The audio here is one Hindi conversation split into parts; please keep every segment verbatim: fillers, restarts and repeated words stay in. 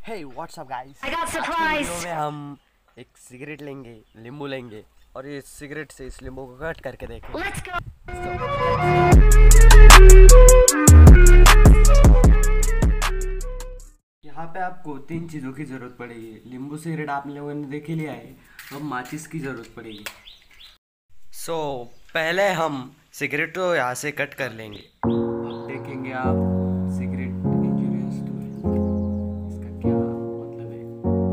Hey, what's up guys? I got आज की supplies. वीडियो में हम एक सिगरेट लेंगे, नींबू लेंगे और ये सिगरेट से इस नींबू को कट करके देखेंगे। Let's go. यहाँ पे आपको तीन चीज़ों की ज़रूरत पड़ेगी। नींबू सिगरेट आप लोगों ने देख ही लिया है, अब माचिस की ज़रूरत पड़ेगी। सो so, पहले हम सिगरेट को यहाँ से कट कर लेंगे। अब देखेंगे आप सिगरेट इंजूरियस तो है, इसका क्या मतलब है।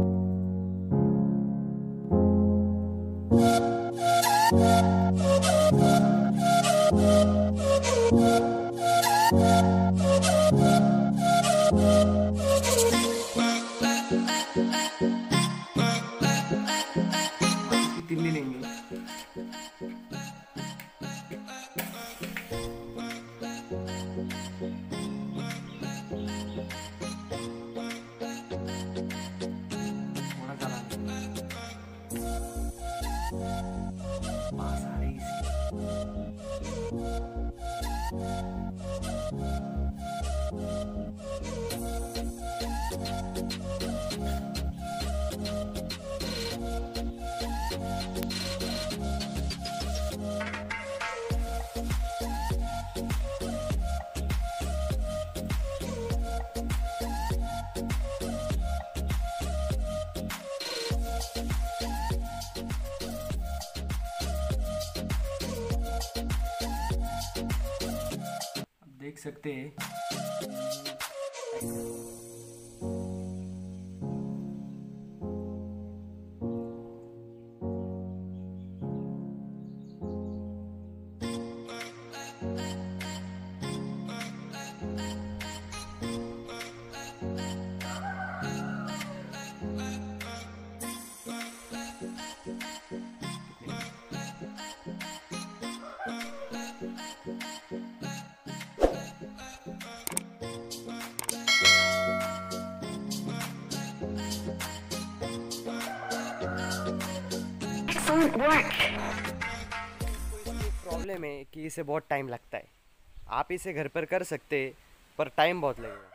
तिल्ली लेंगे। थोड़ा चलाएंगे। पास आ रही देख सकते हैं। Excellent work. प्रॉब्लम है कि इसे बहुत टाइम लगता है। आप इसे घर पर कर सकते हैं पर टाइम बहुत लगेगा।